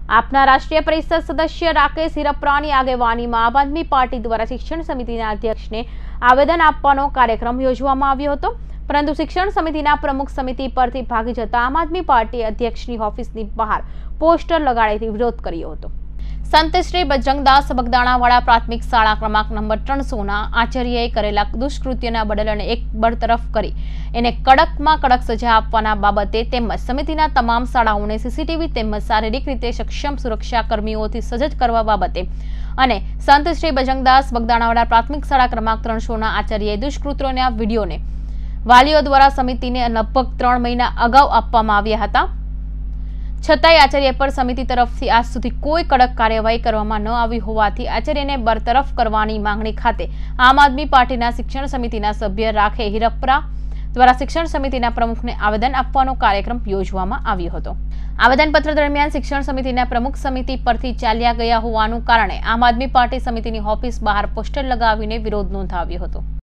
આપના રાષ્ટ્રીય પરિષદ સદસ્ય રાકેશ હિરપરાની આગેવાનીમાં આમ આદમી પાર્ટી દ્વારા શિક્ષણ સમિતિના અધ્યક્ષને આવેદન આપવાનો કાર્યક્રમ યોજવામાં આવ્યો હતો, પરંતુ શિક્ષણ સમિતિના પ્રમુખ સમિતિ પરથી ભાગી જતા આમ આદમી પાર્ટી અધ્યક્ષની ઓફિસની બહાર પોસ્ટર લગાડી વિરોધ કર્યો હતો। સંત શ્રી બજરંગદાસ બગદાણાવાળા પ્રાથમિક શાળા ક્રમાંક નંબર 300ના આચાર્યએ કરેલા દુષ્કૃત્યના બદલાને એક બરતરફ કરી એને કડકમાં કડક સજા આપવાના બાબતે તેમજ સમિતિના તમામ શાળાઓને સીસીટીવી તેમજ શારીરિક રીતે સક્ષમ સુરક્ષા કર્મીઓથી સજ્જ કરવા બાબતે અને સંત શ્રી બજરંગદાસ બગદાણાવાળા પ્રાથમિક શાળા ક્રમાંક 300ના આચાર્યએ દુષ્કૃત્યોના વિડીયોને વાલીઓ દ્વારા સમિતિને લગભગ 3 મહિના અગાઉ આપવામાં આવ્યા હતા, છતાંય આચાર્ય પર સમિતિ તરફથી આજ સુધી કોઈ કડક કાર્યવાહી કરવામાં ન આવી હોવાથી આચાર્યને બરતરફ કરવાની માંગણી ખાતે આમ આદમી પાર્ટીના શિક્ષણ સમિતિના સભ્ય રાકેશ હિરપરા દ્વારા શિક્ષણ સમિતિના પ્રમુખને આવેદન આપવાનો કાર્યક્રમ યોજવામાં આવ્યો હતો। આવેદનપત્ર દરમિયાન શિક્ષણ સમિતિના પ્રમુખ સમિતિ પરથી ચાલ્યા ગયા હોવાનું કારણે આમ આદમી પાર્ટી સમિતિની ઓફિસ બહાર પોસ્ટર લગાવીને વિરોધ નોંધાવ્યો હતો।